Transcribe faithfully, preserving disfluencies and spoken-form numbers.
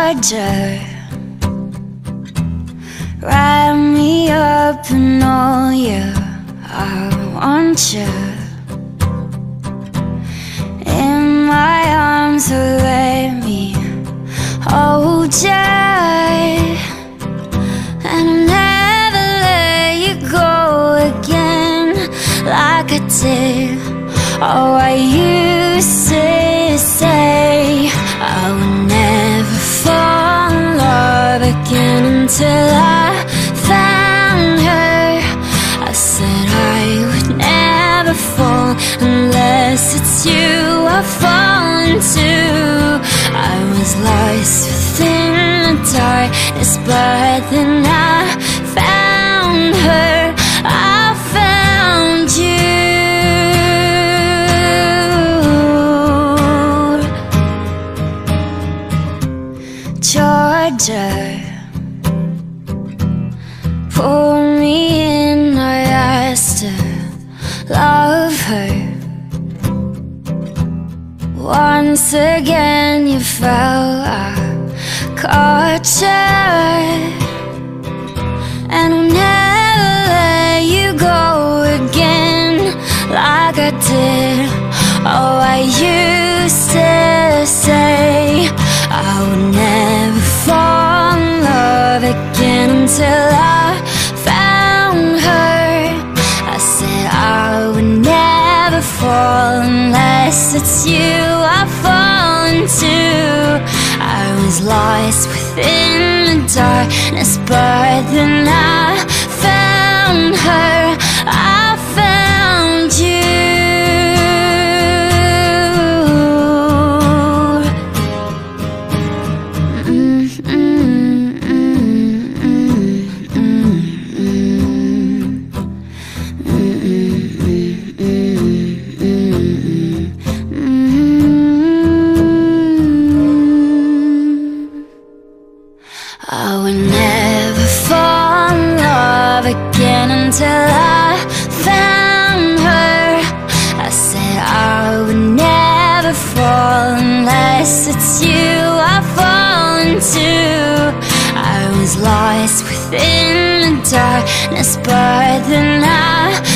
Georgia, wrap me up in all you, I want you in my arms, so let me hold you, and I'll never let you go again like I did. Oh, I used to say I would never fall in love again until I found her. I said I would never fall unless it's you I fall into. I was lost within the darkness, but then I found her. I found you. Georgia, pull me in, I asked to love her. Once again you fell, I caught you, and I'll never let you go again like I did. Oh, I used to say I would never fall in love again until I found her. I said I would never fall unless it's you I fall into. I was lost within the darkness, but then I found her. I found you. I would never fall in love again until I found her. I said I would never fall unless it's you I fall into. I was lost within the darkness, but then I